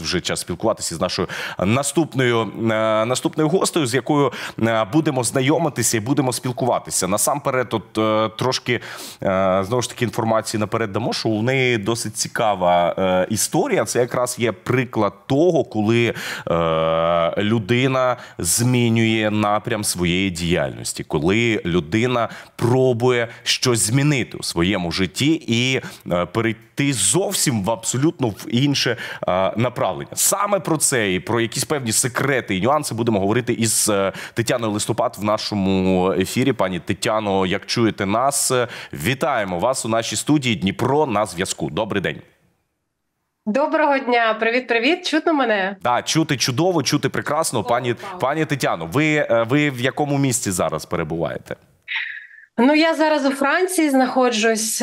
вже час спілкуватися з нашою наступною гостею, з якою будемо знайомитися і будемо спілкуватися. Насамперед, трошки, знову ж таки, інформації наперед дамо, що у неї досить цікава історія. Це якраз є приклад того, коли людина змінює напрям своєї діяльності, коли людина пробує щось змінити у своєму житті і перейти зовсім в абсолютно в інше направлення. Саме про це і про якісь певні секрети і нюанси будемо говорити із Тетяною Листопад в нашому ефірі. Пані Тетяно, як чуєте нас, вітаємо вас у нашій студії. Дніпро на зв'язку. Добрий день. Доброго дня, привіт, чутно мене? Так, чути чудово, чути прекрасно. Пані Тетяно, ви в якому місці зараз перебуваєте? Ну, я зараз у Франції знаходжусь.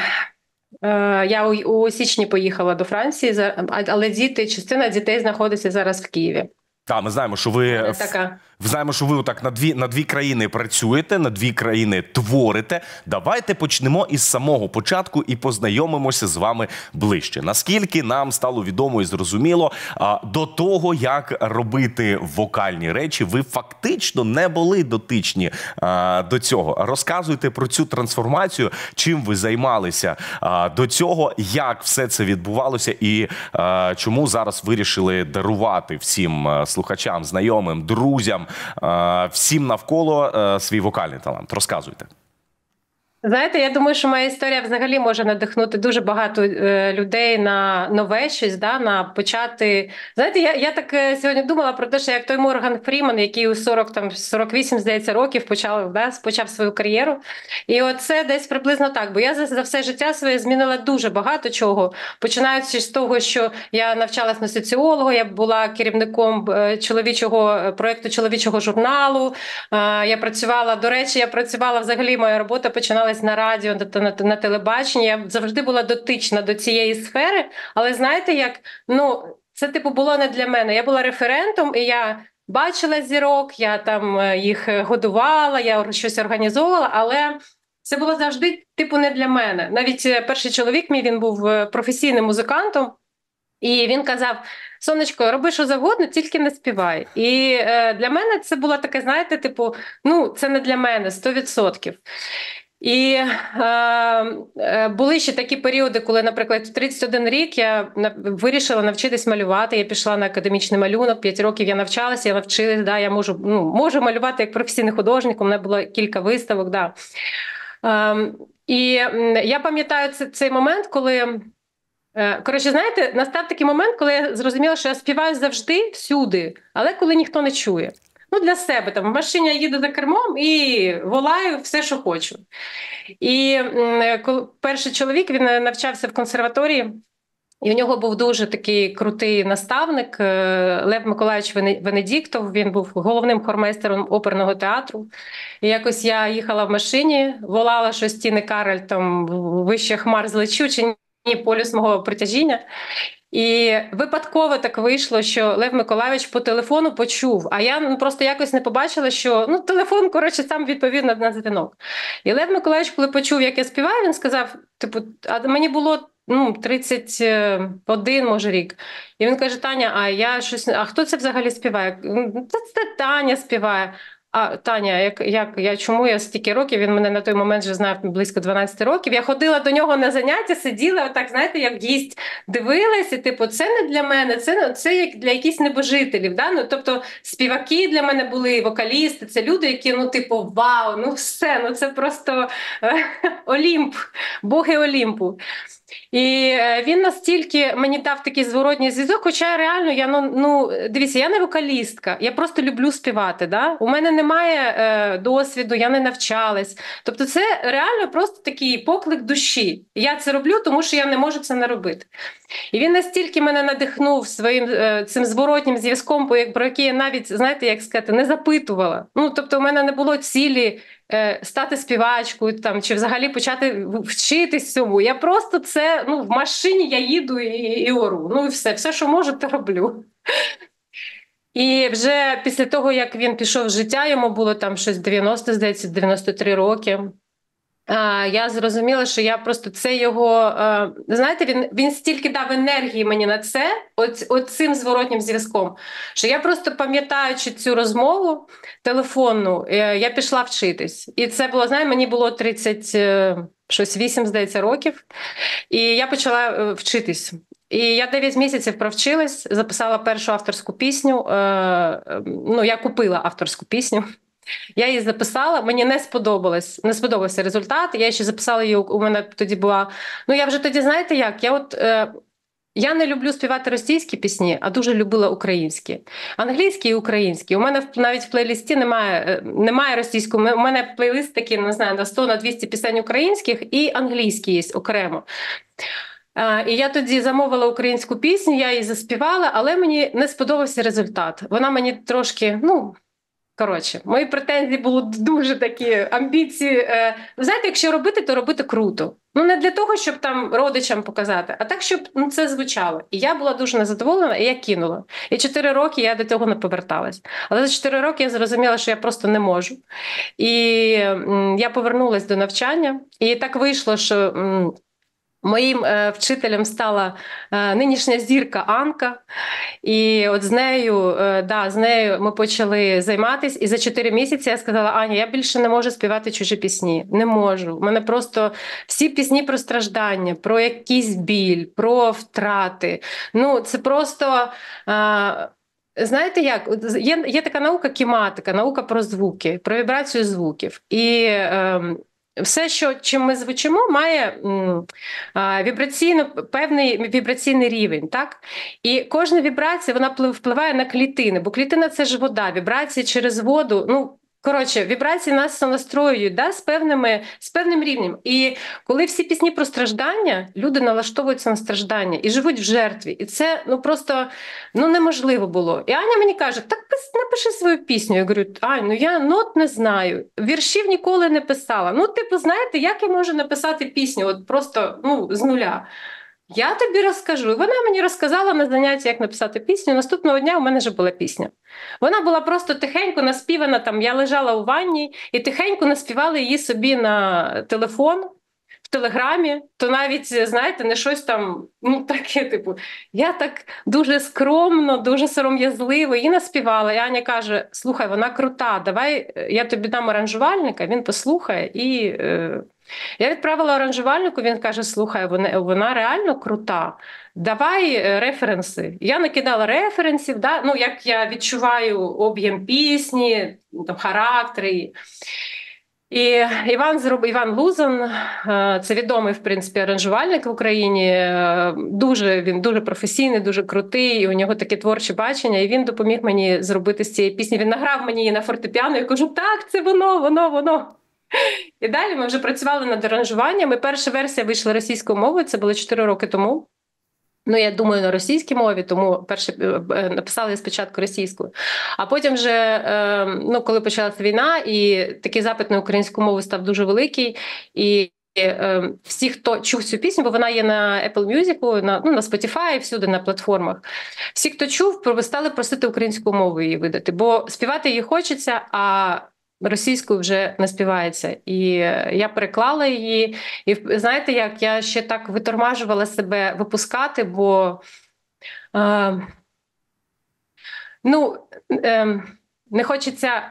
Я у січні поїхала до Франції, але частина дітей знаходиться зараз в Києві. Так, ми знаємо, що ви отак на дві країни працюєте, на дві країни творите. Давайте почнемо із самого початку і познайомимося з вами ближче. Наскільки нам стало відомо і зрозуміло, до того, як робити вокальні речі, ви фактично не були дотичні до цього. Розказуйте про цю трансформацію, чим ви займалися до цього, як все це відбувалося і чому зараз вирішили дарувати всім слухачам, знайомим, друзям, всім навколо свій вокальний талант. Розказуйте. Знаєте, я думаю, що моя історія взагалі може надихнути дуже багато людей на нове щось, на почати. Знаєте, я так сьогодні думала про те, що як той Морган Фріман, який у 48, здається, років почав свою кар'єру. І оце десь приблизно так, бо я за все життя своє змінила дуже багато чого. Починаючи з того, що я навчалась на соціолога, я була керівником проєкту чоловічого журналу. Я працювала взагалі, моя робота починалася на радіо, на телебаченні. Я завжди була дотична до цієї сфери, але знаєте, як, це було не для мене. Я була референтом, і я бачила зірок, я там їх годувала, я щось організовувала, але це було завжди не для мене. Навіть перший чоловік мій, він був професійним музикантом, і він казав: сонечко, роби що завгодно, тільки не співай. І для мене це було таке, знаєте, це не для мене, 100%. І були ще такі періоди, коли, наприклад, в 31 рік я вирішила навчитись малювати. Я пішла на академічний малюнок, 5 років я навчалася, я навчилась, я можу малювати як професійний художник, у мене було кілька виставок. І я пам'ятаю цей момент, коли... знаєте, настав такий момент, коли я зрозуміла, що я співаю завжди, всюди, але коли ніхто не чує. Для себе. В машині я їду за кермом і волаю все, що хочу. І перший чоловік, він навчався в консерваторії, і у нього був дуже такий крутий наставник Лев Миколайович Венедіктов. Він був головним хормейстером оперного театру. І якось я їхала в машині, волала, що Стіни Карель, там, вище хмар злечу, чи ні, полюс мого притяжіння. І випадково так вийшло, що Лев Миколайович по телефону почув, а я просто якось не побачила, що телефон, сам відповів на дзвінок. І Лев Миколайович, коли почув, як я співаю, він сказав, а мені було 31, може, рік. І він каже: Таня, а хто це взагалі співає? Це Таня співає. А, Таня, чому я стільки років, він мене на той момент вже знав близько 12 років, я ходила до нього на заняття, сиділа, отак, знаєте, як гість, дивилась, і це не для мене, це як для якихось небожителів, тобто співаки для мене були, вокалісти, це люди, які, вау, все, це просто Олімп, боги Олімпу. І він настільки мені дав такий зворотній зв'язок, хоча реально, дивіться, я не вокалістка, я просто люблю співати, у мене немає досвіду, я не навчалась. Тобто це реально просто такий поклик душі. Я це роблю, тому що я не можу це не робити. І він настільки мене надихнув своїм цим зворотнім зв'язком, про який я навіть, знаєте, як сказати, не запитувала. Тобто у мене не було цілі стати співачкою чи взагалі почати вчитись цьому. Я просто це, в машині я їду і ору. І все, що можу, то роблю. І вже після того, як він пішов в життя, йому було там щось 90, здається, 93 роки. я зрозуміла, що я просто це його, знаєте, він стільки дав енергії мені на це, цим зворотнім зв'язком, що я просто, пам'ятаючи цю розмову телефонну, я пішла вчитись. І це було, знаєте, мені було 38, здається, років, і я почала вчитись. І я 9 місяців провчилась, записала першу авторську пісню, я купила авторську пісню. Я її записала, мені не сподобався результат. Я ще записала її, у мене тоді була. Я вже тоді, знаєте як? Я не люблю співати російські пісні, а дуже любила українські. Англійські і українські. У мене навіть в плейлисті немає російського. У мене плейлист такий, не знаю, на 100-200 пісень українських і англійські є окремо. І я тоді замовила українську пісню, я її заспівала, але мені не сподобався результат. Вона мені трошки, коротше, мої претензії були дуже такі, амбіції. Ви знаєте, якщо робити, то робити круто. Не для того, щоб там родичам показати, а так, щоб це звучало. І я була дуже незадоволена, і я кинула. І 4 роки я до цього не поверталась. Але за 4 роки я зрозуміла, що я просто не можу. І я повернулася до навчання. І так вийшло, що моїм вчителем стала нинішня зірка Анка, і от з нею ми почали займатися, і за 4 місяці я сказала: Аня, я більше не можу співати чужі пісні, не можу. У мене просто всі пісні про страждання, про якийсь біль, про втрати. Це просто... Знаєте як, є така наука кіматика, наука про звуки, про вібрацію звуків. І все, чим ми звучимо, має певний вібраційний рівень. Так? І кожна вібрація вона впливає на клітини, бо клітина – це ж вода, вібрації через воду, вібрації нас настроюють з певним рівнем. І коли всі пісні про страждання, люди налаштовуються на страждання і живуть в жертві. І це просто неможливо було. І Аня мені каже: так напиши свою пісню. Я говорю: Ань, я нот не знаю, віршів ніколи не писала. Знаєте, як я можу написати пісню от просто з нуля? Я тобі розкажу. І вона мені розказала на занятті, як написати пісню. Наступного дня у мене вже була пісня. Вона була просто тихенько наспівана, я лежала у ванні і тихенько наспівала її собі на телефон, в Телеграмі. То навіть, знаєте, не щось там, таке, я так дуже скромно, дуже сором'язливо її наспівала. І Аня каже: слухай, вона крута, давай я тобі дам аранжувальника, він послухає і... Я відправила аранжувальнику, він каже: слухай, вона реально крута, давай референси. Я накидала референсів, як я відчуваю об'єм пісні, характери. І Іван Лузан, це відомий, в принципі, аранжувальник в Україні, він дуже професійний, дуже крутий, і у нього таке творче бачення, і він допоміг мені зробити з цієї пісні. Він награв мені її на фортепіано, і кажу: так, це воно. І далі ми вже працювали над аранжуванням. І перша версія вийшла російською мовою, це було 4 роки тому. Я думаю, на російській мові, тому написали спочатку російською. А потім вже, коли почалася війна, і такий запит на українську мову став дуже великий, і всі, хто чув цю пісню, бо вона є на Apple Music, на Spotify, всюди на платформах, всі, хто чув, стали просити українську мову її видати, бо співати її хочеться, а російською вже не співається. І я переклала її. І знаєте як, я ще так витормажувала себе випускати, бо не хочеться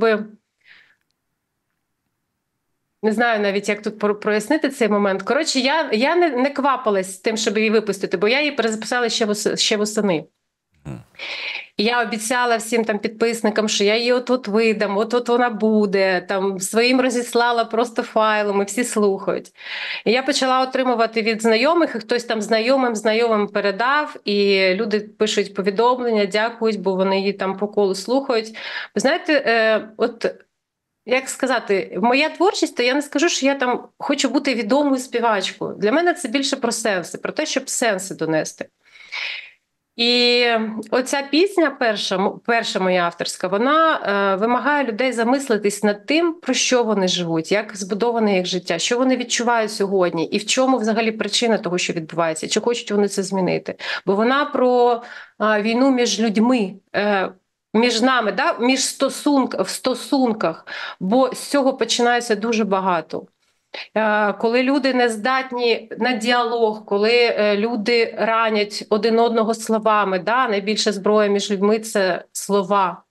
не знаю навіть, як тут прояснити цей момент. Коротше, я не квапилась з тим, щоб її випустити, бо я її перезаписала ще восени. І я обіцяла всім підписникам, що я її от видам, от вона буде, своїм розіслала просто файлом, і всі слухають. І я почала отримувати від знайомих, і хтось знайомим передав, і люди пишуть повідомлення, дякують, бо вони її по колу слухають. Ви знаєте, як сказати, моя творчість, то я не скажу, що я хочу бути відомою співачкою. Для мене це більше про сенси, про те, щоб сенси донести. І оця пісня, перша моя авторська, вона вимагає людей замислитись над тим, про що вони живуть, як збудоване їх життя, що вони відчувають сьогодні, і в чому взагалі причина того, що відбувається, чи хочуть вони це змінити. Бо вона про війну між людьми, між нами, в стосунках, бо з цього починається дуже багато. коли люди не здатні на діалог, коли люди ранять один одного словами, да? Найбільша зброя між людьми – це слова.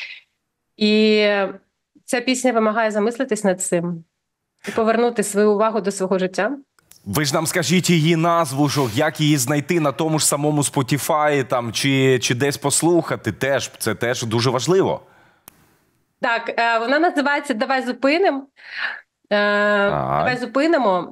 І ця пісня вимагає замислитись над цим і повернути свою увагу до свого життя. Ви ж нам скажіть її назву, як її знайти на тому ж самому Spotify там, чи десь послухати. Це теж дуже важливо. Так, вона називається «Давай зупинимо». «Давай зупинимо».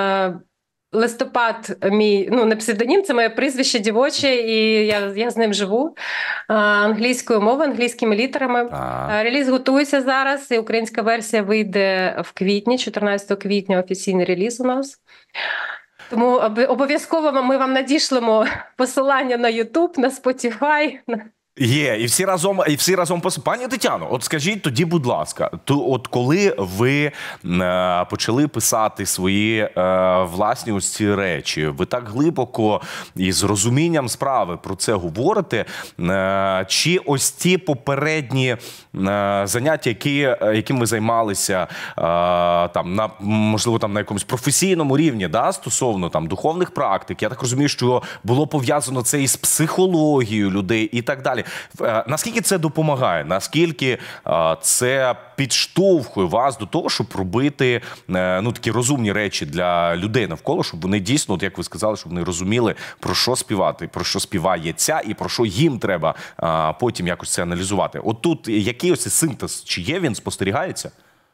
Листопад мій, не псевдонім, це моє прізвище дівоче, і я з ним живу англійською мовою, англійськими літерами. Реліз готується зараз, і українська версія вийде в квітні, 14 квітня офіційний реліз у нас. Тому обов'язково ми вам надішлемо посилання на YouTube, на Spotify. Є, і всі разом Пані Тетяно, от скажіть тоді, будь ласка, от коли ви почали писати свої власні ось ці речі, ви так глибоко і з розумінням справи про це говорите, чи ось ті попередні заняття, яким ви займалися, там, можливо, там на якомусь професійному рівні, да, стосовно там духовних практик, я так розумію, що було пов'язано це із психологією людей і так далі. Наскільки це допомагає? Наскільки це підштовхує вас до того, щоб робити такі розумні речі для людей навколо, щоб вони дійсно, от як ви сказали, щоб вони розуміли, про що співати, про що співає ця і про що їм треба потім якось це аналізувати. От тут який ось синтез? Чи є він, спостерігається?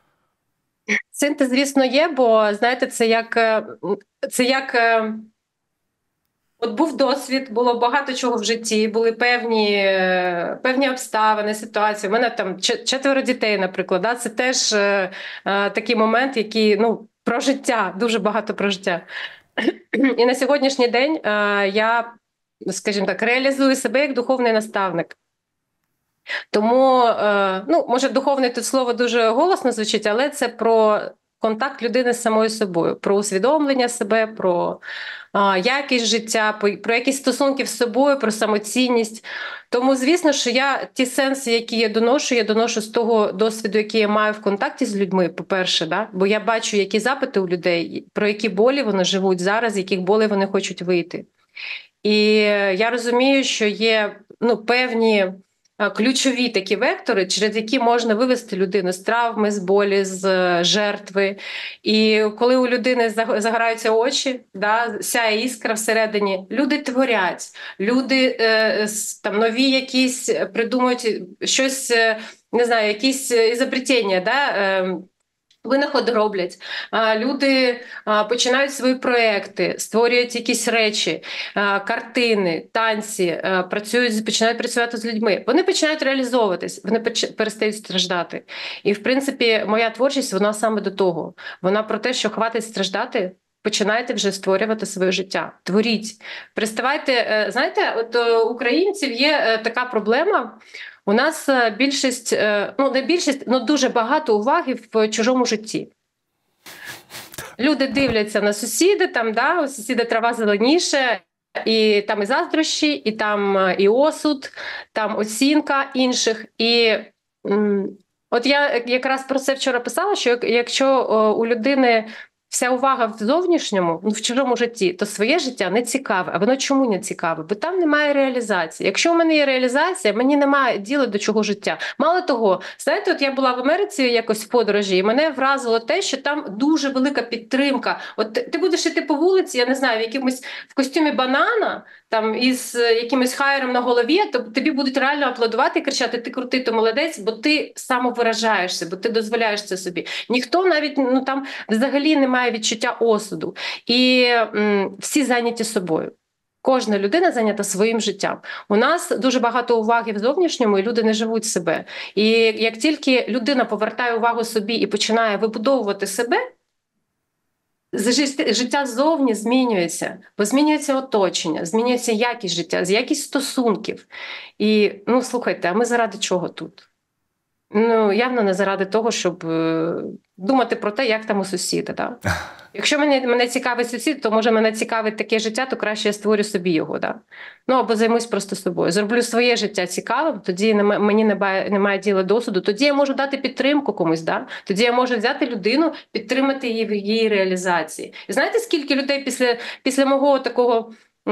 Синтез, звісно, є, бо, знаєте, це як от був досвід, було багато чого в житті, були певні обставини, ситуації. У мене там 4 дітей, наприклад. Да? Це теж такий момент, який, про життя, дуже багато про життя. І на сьогоднішній день я, скажімо так, реалізую себе як духовний наставник. Тому, може, духовне тут слово дуже голосно звучить, але це про контакт людини з самою собою, про усвідомлення себе, про якість життя, про якісь стосунки з собою, про самоцінність. Тому, звісно, що я ті сенси, які я доношу з того досвіду, який я маю в контакті з людьми, по-перше, да? Бо я бачу, які запити у людей, про які болі вони живуть зараз, з яких болей вони хочуть вийти. І я розумію, що є певні ключові такі вектори, через які можна вивести людину з травми, з болі, з жертви. І коли у людини загораються очі, да, сяє іскра всередині, люди творять, люди там нові якісь придумують щось, не знаю, якісь ізобретення, да, винаходи роблять, люди починають свої проекти, створюють якісь речі, картини, танці, починають працювати з людьми. Вони починають реалізовуватись, вони перестають страждати. І, в принципі, моя творчість, вона саме до того. Вона про те, що хватить страждати, починайте вже створювати своє життя. Творіть. Переставайте, знаєте, от у українців є така проблема. У нас більшість, не більшість, але дуже багато уваги в чужому житті. Люди дивляться на сусіди, там, да, у сусіда трава зеленіше, і там і заздрощі, і там і осуд, там оцінка інших. І от я якраз про це вчора писала, що якщо у людини вся увага в зовнішньому, в чужому житті, то своє життя не цікаве. А воно чому не цікаве? Бо там немає реалізації. Якщо у мене є реалізація, мені немає діла до чого життя. Мало того, знаєте, от я була в Америці якось в подорожі, і мене вразило те, що там дуже велика підтримка. От ти будеш йти по вулиці, я не знаю, в костюмі банана, там із якимось хайером на голові, то тобі будуть реально аплодувати і кричати: ти крутий, ти молодець, бо ти самовиражаєшся, бо ти дозволяєш це собі. Ніхто навіть там взагалі не має відчуття осуду. І всі зайняті собою. Кожна людина зайнята своїм життям. У нас дуже багато уваги в зовнішньому, і люди не живуть себе. І як тільки людина повертає увагу собі і починає вибудовувати себе, життя ззовні змінюється, бо змінюється оточення, змінюється якість життя, якість стосунків. І, слухайте, а ми заради чого тут? Ну, явно не заради того, щоб думати про те, як там у сусіда. Да? Якщо мене цікавить сусід, то може мене цікавить таке життя, то краще я створю собі його. Да? Ну, або займусь просто собою. Зроблю своє життя цікавим, тоді мені немає діла досуду, тоді я можу дати підтримку комусь. Да? Тоді я можу взяти людину, підтримати її в її реалізації. І знаєте, скільки людей після мого такого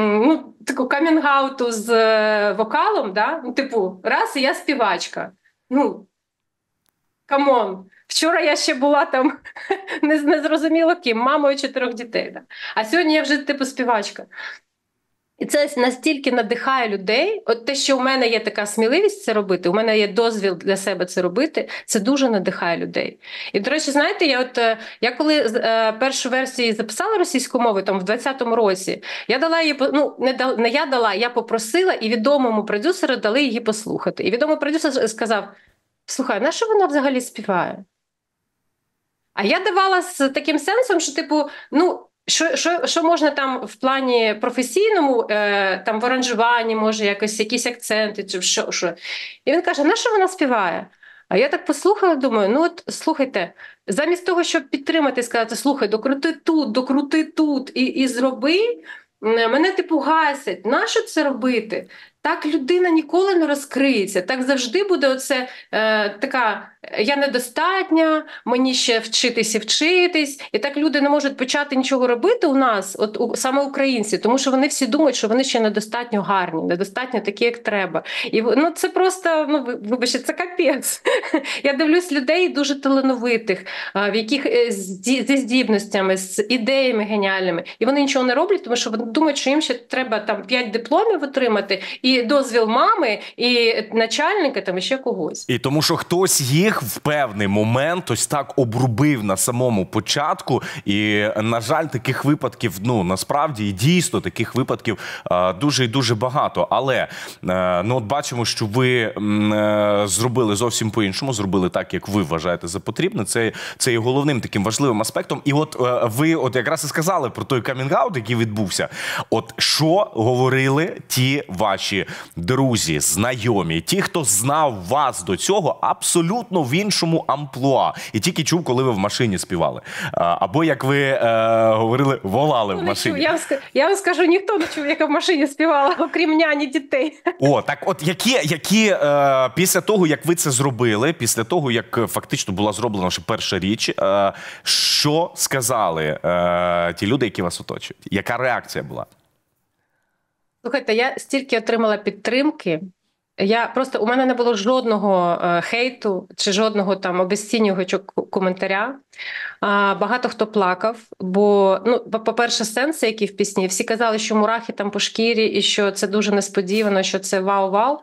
камінг-ауту з вокалом, да? Ну, типу, раз, і я співачка. Ну, камон. Вчора я ще була там не зрозуміло ким, мамою 4 дітей. Да? А сьогодні я вже типу співачка. І це настільки надихає людей. От те, що у мене є така сміливість це робити, у мене є дозвіл для себе це робити, це дуже надихає людей. І, до речі, знаєте, я коли першу версію записала російською мовою, там в 2020 році, я дала її, не я дала, я попросила, і відомому продюсеру дали її послухати. І відомий продюсер сказав: слухай, на що вона взагалі співає? А я давала з таким сенсом, що, типу, що можна там в плані професійному, там в аранжуванні, може, якісь акценти, чи що. І він каже: на що вона співає? А я так послухала, думаю, слухайте, замість того, щоб підтримати, сказати: слухай, докрути тут і зроби, мене типу гасять. Нащо це робити? Так людина ніколи не розкриється. Так завжди буде оце така: я недостатня, мені ще вчитись і вчитись. І так люди не можуть почати нічого робити у нас, саме українці, тому що вони всі думають, що вони ще недостатньо гарні, недостатньо такі, як треба. І це просто, вибачте, це капець. Я дивлюсь людей дуже талановитих, в яких зі здібностями, з ідеями геніальними. І вони нічого не роблять, тому що вони думають, що їм ще треба там 5 дипломів отримати, і дозвіл мами, і начальника, там, і ще когось. І тому що хтось їх в певний момент ось так обрубив на самому початку. І, на жаль, таких випадків, насправді, і дійсно таких випадків дуже і дуже багато. Але, от бачимо, що ви зробили зовсім по-іншому, зробили так, як ви вважаєте за потрібне. Це є головним таким важливим аспектом. І от ви якраз і сказали про той камінг-аут, який відбувся. От що говорили ті ваші друзі, знайомі, ті, хто знав вас до цього абсолютно в іншому амплуа і тільки чув, коли ви в машині співали? Або, як ви говорили, волали в машині. Я вам скажу, ніхто не чув, як я в машині співала, окрім няні дітей. Так от які після того, як ви це зробили, після того, як фактично була зроблена ваша перша річ, що сказали ті люди, які вас оточують? Яка реакція була? Слухайте, я стільки отримала підтримки. У мене не було жодного хейту чи жодного там обесцінювача коментаря. Багато хто плакав, бо, по-перше, сенси, які в пісні, всі казали, що мурахи там по шкірі, і що це дуже несподівано, що це вау-вау.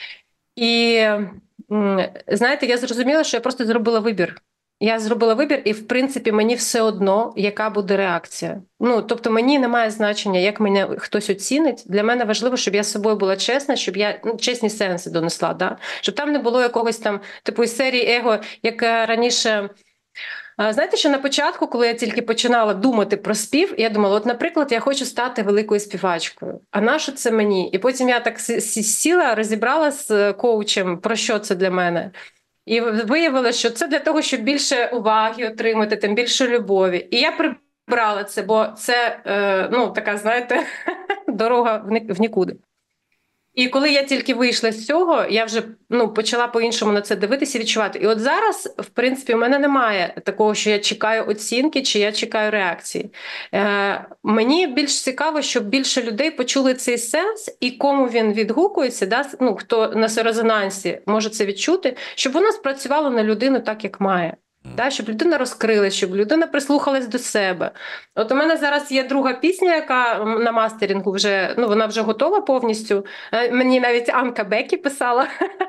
І, знаєте, я зрозуміла, що я просто зробила вибір. Я зробила вибір, і, в принципі, мені все одно, яка буде реакція. Тобто мені немає значення, як мене хтось оцінить. Для мене важливо, щоб я з собою була чесна, щоб я чесні сенси донесла. Да? Щоб там не було якогось там, типу, із серії его, як раніше. Знаєте, що на початку, коли я тільки починала думати про спів, я думала, наприклад, я хочу стати великою співачкою. А нащо це мені? І потім я так сіла, розібрала з коучем, про що це для мене. І виявилося, що це для того, щоб більше уваги отримати, тим більше любові. І я прибрала це, бо це, така, знаєте, дорога в нікуди. І коли я тільки вийшла з цього, я вже почала по-іншому на це дивитися і відчувати. І от зараз, в принципі, у мене немає такого, що я чекаю оцінки чи я чекаю реакції. Мені більш цікаво, щоб більше людей почули цей сенс, і кому він відгукується, да? Хто на резонансі може це відчути, щоб воно спрацювало на людину так, як має. Да, щоб людина розкрилась, щоб людина прислухалась до себе. От у мене зараз є друга пісня, яка на мастерінгу вже, вона вже готова повністю. Мені навіть Анка Бекі писала.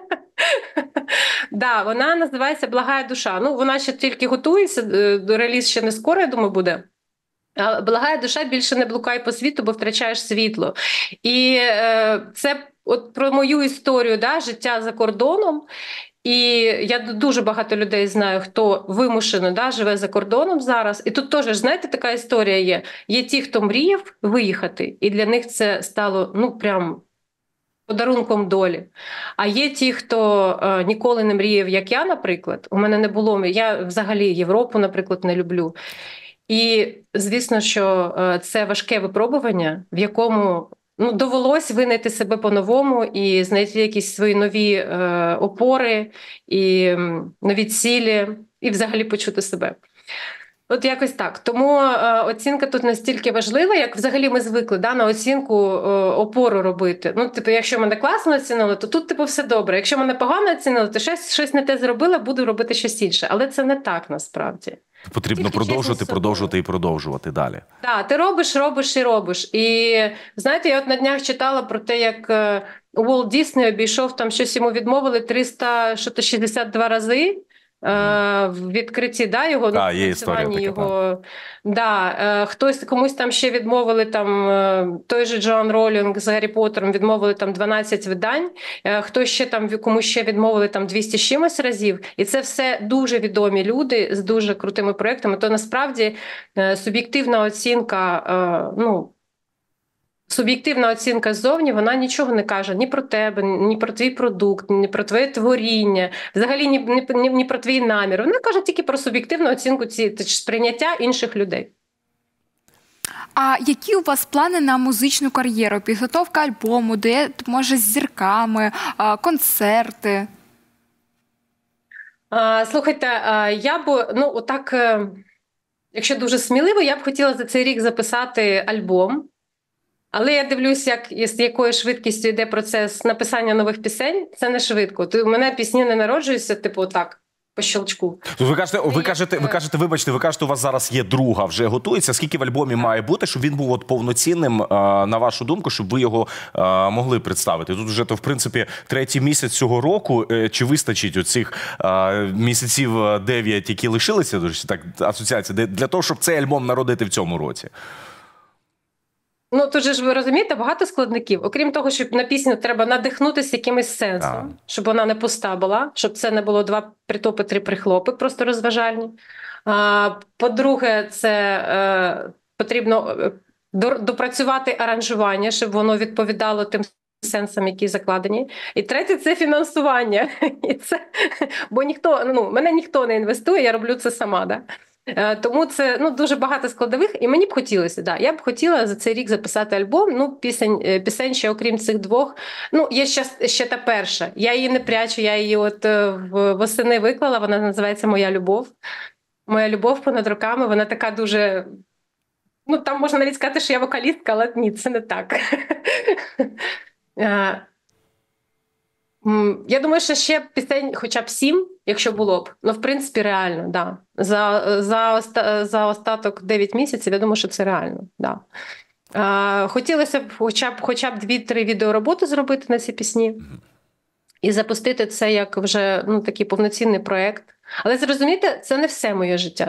Да, вона називається «Благая душа». Вона ще тільки готується, реліз ще не скоро, я думаю, буде. «Благая душа, більше не блукай по світу, бо втрачаєш світло». І це от про мою історію, да, життя за кордоном. І я дуже багато людей знаю, хто вимушено живе за кордоном зараз. І тут теж, знаєте, така історія є. Є ті, хто мріяв виїхати, і для них це стало, прям подарунком долі. А є ті, хто ніколи не мріяв, як я, наприклад. У мене не було, я взагалі Європу, наприклад, не люблю. І, звісно, що це важке випробування, в якому довелось винайти себе по-новому і знайти якісь свої нові опори і нові цілі, і взагалі почути себе. От якось так. Тому оцінка тут настільки важлива, як взагалі ми звикли на оцінку опору робити. Якщо мене класно оцінили, то тут все добре. Якщо мене погано оцінили, то щось не те зробила, буду робити щось інше. Але це не так насправді. Потрібно продовжувати і продовжувати далі. Так, ти робиш. І знаєте, я от на днях читала про те, як Уолт Дісней обійшов, там щось йому відмовили 362 рази. В відкритті його, є історія його. Комусь там ще відмовили, той же Джоан Ролінг з Гаррі Поттером відмовили 12 видань, хтось ще комусь ще відмовили 200 з чимось разів. І це все дуже відомі люди з дуже крутими проєктами. То насправді суб'єктивна оцінка ззовні, вона нічого не каже ні про тебе, ні про твій продукт, ні про твоє творіння, взагалі ні про твій намір. Вона каже тільки про суб'єктивну оцінку сприйняття інших людей. А які у вас плани на музичну кар'єру? Підготовка альбому, дует, може, з зірками, концерти? Слухайте, я б, якщо дуже сміливо, я б хотіла за цей рік записати альбом. Але я дивлюсь, з якою швидкістю йде процес написання нових пісень. Це не швидко. У мене пісні не народжуються, по щелчку. Ви кажете, у вас зараз є друга, вже готується. Скільки в альбомі має бути, щоб він був повноцінним, на вашу думку, щоб ви його могли представити? Тут вже, в принципі, 3-й місяць цього року. Чи вистачить оцих місяців 9, які лишилися, асоціації, для того, щоб цей альбом народити в цьому році? Тут же ж, ви розумієте, багато складників. Окрім того, щоб на пісню треба надихнутися якимось сенсом, щоб вона не пуста була, щоб це не було 2 притопи, 3 прихлопи, просто розважальні. По-друге, це потрібно допрацювати аранжування, щоб воно відповідало тим сенсам, які закладені. І третє – це фінансування. Бо мене ніхто не інвестує, я роблю це сама, Тому це дуже багато складових, і мені б хотілося, я б хотіла за цей рік записати альбом, пісень ще окрім цих 2. Є ще та перша, я її не прячу, я її восени виклала, вона називається «Моя любов». «Моя любов» понад роками, вона така дуже, там можна навіть сказати, що я вокалістка, але ні, це не так. Я думаю, що ще пісень хоча б 7, якщо було б. В принципі, реально, За остаток 9 місяців, я думаю, що це реально, Хотілося б хоча б 2-3 відеороботи зробити на ці пісні і запустити це як вже такий повноцінний проєкт. Але зрозумійте, це не все моє життя.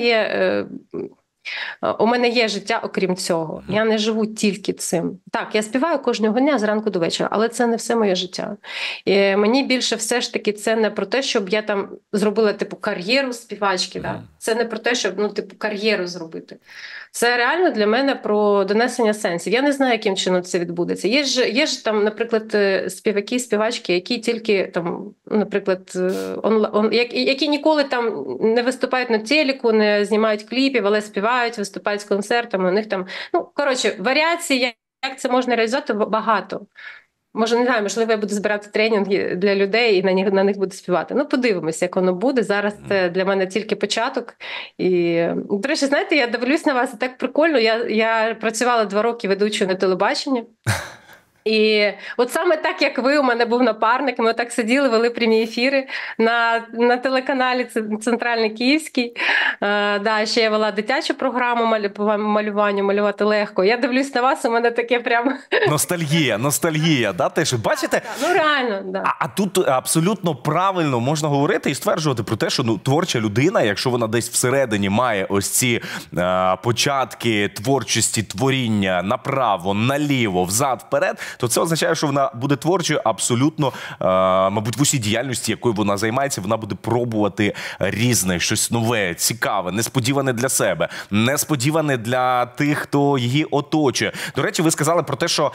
У мене є життя окрім цього. Я не живу тільки цим. Так, я співаю кожного дня зранку до вечора, але це не все моє життя. І мені більше все ж таки це не про те, щоб я там зробила кар'єру співачки. Це не про те, щоб кар'єру зробити. Це реально для мене про донесення сенсів. Я не знаю, яким чином це відбудеться. Є ж там, наприклад, співаки, співачки, які тільки там, наприклад, які ніколи там не виступають на телеку, не знімають кліпів, але співають, виступають з концертами. У них там, варіацій, як це можна реалізувати, багато. Може, не знаю, можливо, я буду збирати тренінги для людей і на них буду співати. Подивимося, як воно буде. Зараз це для мене тільки початок. І, до речі, знаєте, я дивлюсь на вас, так прикольно. Я працювала 2 роки ведучою на телебаченні. І от саме так, як ви, у мене був напарник, ми так сиділи, вели прямі ефіри на телеканалі «Центральний Київський». Ще я вела дитячу програму малювання, малювати легко. Я дивлюсь на вас, у мене таке прям... Ностальгія, теж, бачите? Реально, А тут абсолютно правильно можна говорити і стверджувати про те, що творча людина, якщо вона десь всередині має ось ці початки творчості, творіння направо, наліво, взад, вперед, то це означає, що вона буде творчою абсолютно, мабуть, в усій діяльності, якою вона займається, вона буде пробувати різне, щось нове, цікаве, несподіване для себе, несподіване для тих, хто її оточує. До речі, ви сказали про те, що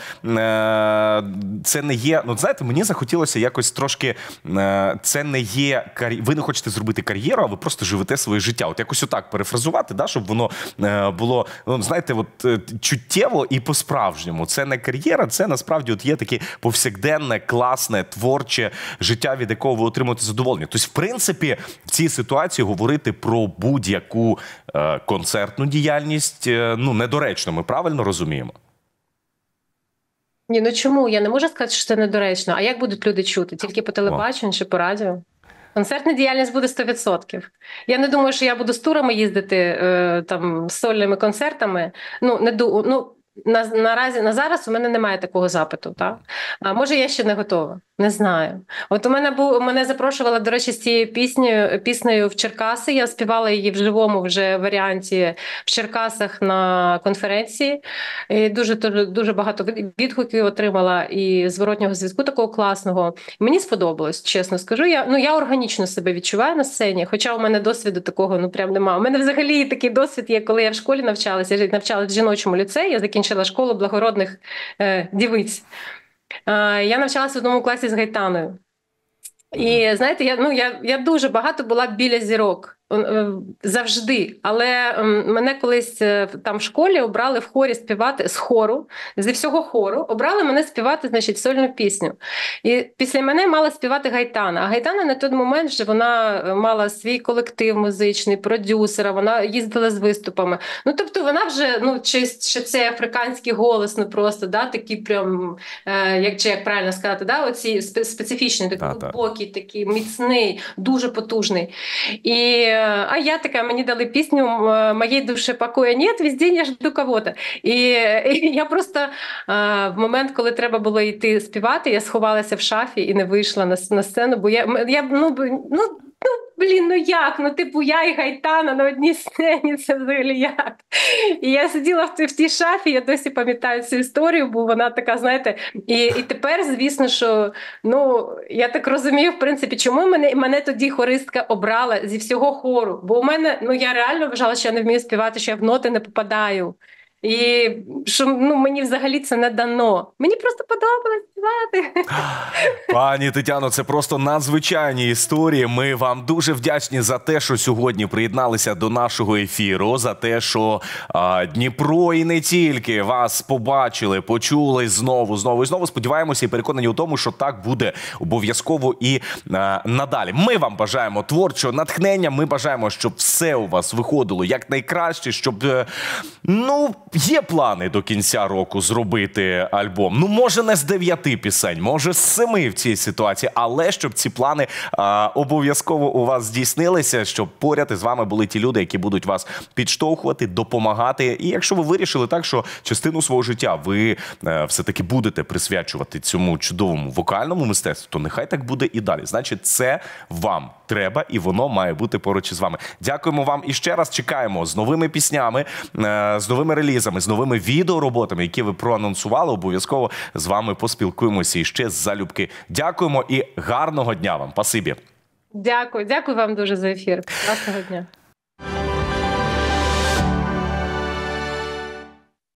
це не є, ну, знаєте, мені захотілося якось трошки, це не є, ви не хочете зробити кар'єру, а ви просто живете своє життя. От якось отак перефразувати, да, щоб воно було, ну, знаєте, от чуттєво і по-справжньому. Це не кар'єра, це насправді от є таке повсякденне, класне, творче життя, від якого ви отримуєте задоволення. Тобто, в принципі, в цій ситуації говорити про будь-яку концертну діяльність, ну, недоречно, ми правильно розуміємо? Ні, ну чому? Я не можу сказати, що це недоречно. А як будуть люди чути? Тільки по телебаченню чи по радіо? Концертна діяльність буде 100%. Я не думаю, що я буду з турами їздити, там, з сольними концертами. Наразі, на зараз у мене немає такого запиту. Так? А може, я ще не готова. Не знаю. От мене запрошували, до речі, з цією піснею в Черкаси. Я співала її в живому вже варіанті в Черкасах на конференції. І дуже багато відгуків отримала і зворотнього зв'язку такого класного. Мені сподобалось, чесно скажу. Я органічно себе відчуваю на сцені, хоча у мене досвіду такого прям немає. У мене взагалі такий досвід є, коли я в школі навчалася. Я навчалася в жіночому ліцеї, я закінчила школу благородних дівиць. Я навчалася в одному класі з Гайтаною. І, знаєте, я дуже багато була біля зірок. Завжди. Але мене колись там в школі обрали в хорі співати, з хору, зі всього хору, обрали мене співати, значить, сольну пісню. І після мене мала співати Гайтана. А Гайтана на той момент вже вона мала свій колектив музичний, продюсера, вона їздила з виступами. Ну, тобто вона вже, чи цей африканський голос, просто, да, такий прям, як правильно сказати, да, оці специфічний, такий глибокий, такий міцний, дуже потужний. А я така, мені дали пісню «Моєї душі покоя нет, весь день я жду кого-то». І я просто в момент, коли треба було йти співати, я сховалася в шафі і не вийшла на сцену, бо як? Я і Гайтана на одній сцені, це взагалі як? І я сиділа в тій шафі, я досі пам'ятаю цю історію, бо вона така, знаєте, і тепер, звісно, що, я так розумію, в принципі, чому мене тоді хористка обрала зі всього хору, бо у мене, я реально вважала, що я не вмію співати, що я в ноти не попадаю. І що мені взагалі це не дано. Мені просто подобалось співати. Пані Тетяно, це просто надзвичайні історії. Ми вам дуже вдячні за те, що сьогодні приєдналися до нашого ефіру, за те, що Дніпро і не тільки вас побачили, почули знову. Сподіваємося і переконані у тому, що так буде обов'язково і надалі. Ми вам бажаємо творчого натхнення, ми бажаємо, щоб все у вас виходило якнайкраще, щоб, є плани до кінця року зробити альбом. Може не з 9 пісень, може з 7 в цій ситуації, але щоб ці плани обов'язково у вас здійснилися, щоб поряд із вами були ті люди, які будуть вас підштовхувати, допомагати. І якщо ви вирішили так, що частину свого життя ви все-таки будете присвячувати цьому чудовому вокальному мистецтву, то нехай так буде і далі. Значить, це вам треба, і воно має бути поруч із вами. Дякуємо вам і ще раз чекаємо з новими піснями, з новими релізами, з новими відеороботами, які ви проанонсували. Обов'язково з вами поспілкуємося і ще залюбки. Дякуємо і гарного дня вам. Спасибі. Дякую вам дуже за ефір. Класного дня.